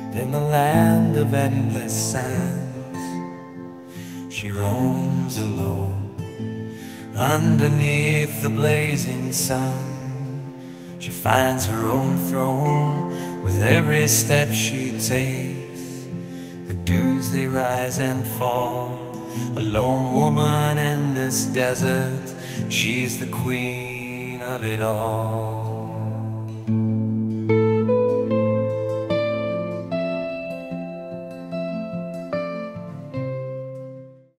In the land of endless sands, she roams alone underneath the blazing sun. She finds her own throne with every step she takes. The dews they rise and fall, a lone woman in this desert. She's the queen of it all.